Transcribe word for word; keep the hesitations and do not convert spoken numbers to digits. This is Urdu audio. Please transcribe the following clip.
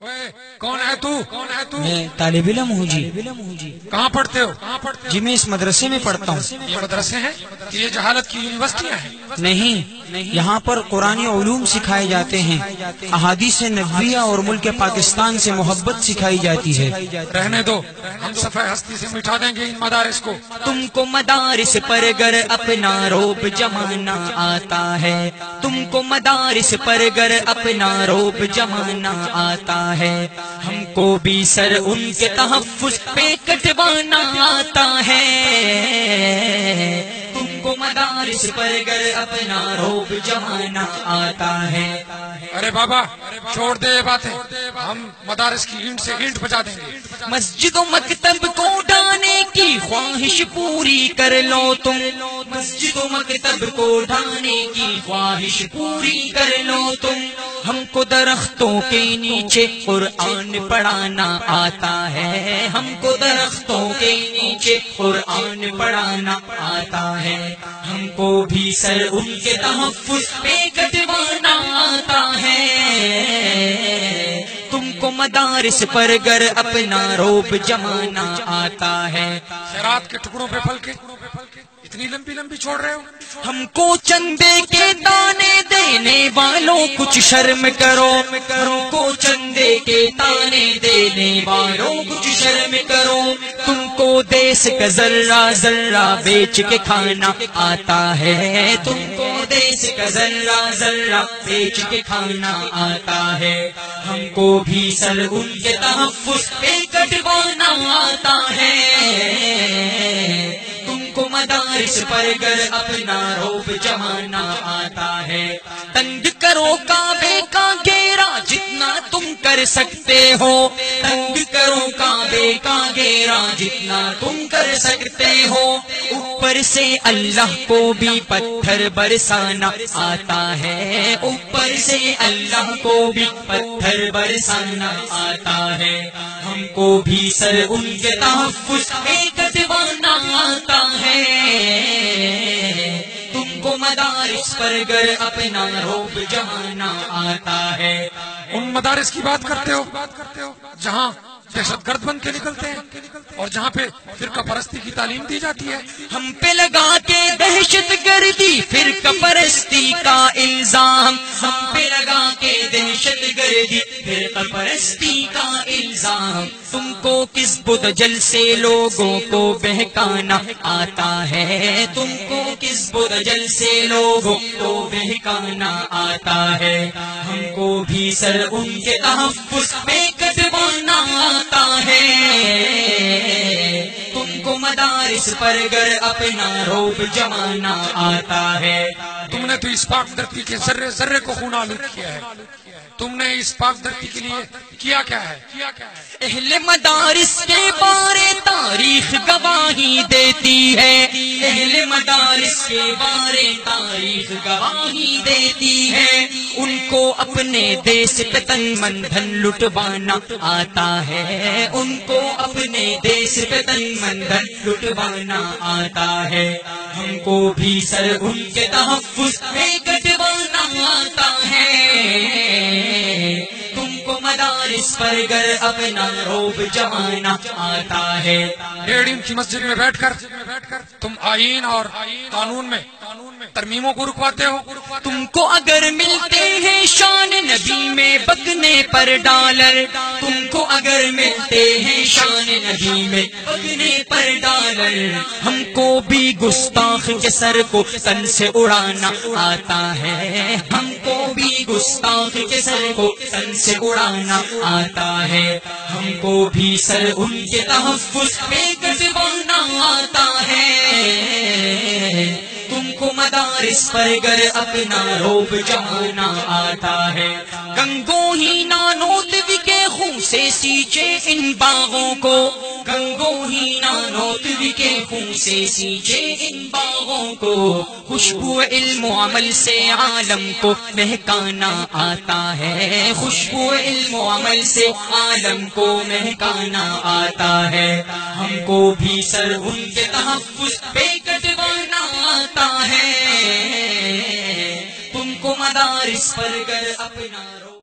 کون ہے تو؟ کون ہے تو؟ میں طالب علم ہوں جی۔ کہاں پڑھتے ہو؟ جی میں اس مدرسے میں پڑھتا ہوں۔ یہ مدرسے ہیں کہ یہ جہالت کی یونیورسٹیاں ہیں؟ نہیں، یہاں پر قرآنی علوم سکھائے جاتے ہیں، احادیث نبویہ اور ملک پاکستان سے محبت سکھائی جاتی ہے۔ رہنے دو، ہم صفحہ ہستی سے مٹا دیں گے ان مدارس کو۔ تم کو مدارس پر گر اپنا روب جمانا آتا ہے، تم کو مدارس پر گر اپنا روب جمانا آتا ہے، ہم کو بھی سر ان کے تحفظ پہ کٹوانا آتا ہے۔ تم کو مدارس پر گر اپنا روب جمانا آتا ہے۔ ارے بابا چھوڑ دے یہ باتیں، ہم مدارس کی اینٹ سے اینٹ بجا دیں گے۔ مسجد و مکتب کو ڈھانے کی خواہش پوری کر لو تم، مسجد و مکتب کو ڈھانے کی خواہش پوری کر لو تم، ہم کو درختوں کے نیچے قرآن پڑھانا آتا ہے، ہم کو درختوں کے نیچے قرآن پڑھانا آتا ہے، ہم کو بھی سر ان کے تحفظ پہ کٹوانا آتا ہے۔ تم کو مدارس پر گر اپنا روب جمانا آتا ہے۔ خیرات کے ٹکڑوں پہ پھل کے اتنی لمبی لمبی چھوڑ رہے ہو؟ ہم کو چندے کے دانے دینے والوں کچھ شرم کرو، ہم کو چندے کے دانے دینے والوں کچھ شرم کرو، تم کو دیس کا ذرہ ذرہ بیچ کے کھانا آتا ہے، تم کو دیس کا ذرہ ذرہ بیچ کے کھانا آتا ہے، ہم کو بھی سر ان کے تحفظ پہ کٹوانا آتا ہے۔ تم کو مدارس پر گر اپنا روب جمانا آتا ہے، تنگ کرو کعبے کا گھیرا جتنا تم کر سکتے ہو، تنگ کرو کعبے کا گھیرا جتنا تم کر سکتے ہو، اوپر سے اللہ کو بھی پتھر برسانا آتا ہے، اوپر سے اللہ کو بھی پتھر برسانا آتا ہے، ہم کو بھی سر ان کے تحفظ پہ کٹوانا آتا ہے۔ تم کو مدارس پر گر اپنا روب جمانا آتا ہے۔ ان مدارس کی بات کرتے ہو جہاں دہشت گرد بن کے نکلتے ہیں اور جہاں پہ فرقہ پرستی کی تعلیم دی جاتی ہے۔ ہم پہ لگا کے دہشت گردی فرقہ پرستی کا الزام، ہم پہ لگا کے دہشت گردی فرقہ پرستی کا الزام، تم کو کس بدجل سے لوگوں کو بہکانا آتا ہے، تم کو کس بدجل سے لوگوں کو بہکانا آتا ہے، ہم کو بھی سر ان کے تحفظ پہ کٹوانا آتا ہے۔ تم کو مدارس پر گر اپنا روب جمانا آتا ہے۔ تم نے تو اس پاک دھرتی کے ذرے ذرے کو خون آلود کیا ہے، تم نے اس پاک دھرتی کے لیے کیا کیا ہے؟ اہل مدارس کے بارے تاریخ گواہی دیتی ہے، اہل مدارس کے بارے تاریخ گواہی دیتی ہے، ان کو اپنے دیس پہ تن من دھن لٹوانا آتا ہے، ان کو اپنے دیس پہ تن من دھن لٹوانا آتا ہے، ہم کو بھی سر ان کے تحفظ پہ کٹوانا آتا ہے۔ تم کو مدارس پر گر اپنا روب جمانا آتا ہے۔ ڈیڑھ انچ کی مسجد میں بیٹھ کر تم آئین اور قانون میں ترمیموں کو رکواتے ہو۔ تم کو اگر ملتے ہیں شان نبی میں بکنے پر ڈالر، تم کو اگر ملتے ہیں شان نبی میں بکنے پر ڈالر، ہم کو بھی گستاخ کے سر کو تن سے اڑانا آتا ہے، ہم کو بھی گستاخ کے سر کو تن سے اڑانا آتا ہے، ہم کو بھی سر ان کے تحفظ پہ کٹوانا آتا ہے۔ تم کو مدارس پر گر اپنا روب جمانا آتا ہے، گنگو ہی نانوت کے خون سے سینچے ان باغوں کو، گنگو ہی نانوت کے خون سے سینچے ان باغوں کو، خوشبو علم و عمل سے عالم کو مہکانا آتا ہے، خوشبو علم و عمل سے عالم کو مہکانا آتا ہے، ہم کو بھی سر ان کے تحفظ پہ کٹوانا آتا ہے۔ تم کو مدارس پر گر اپنا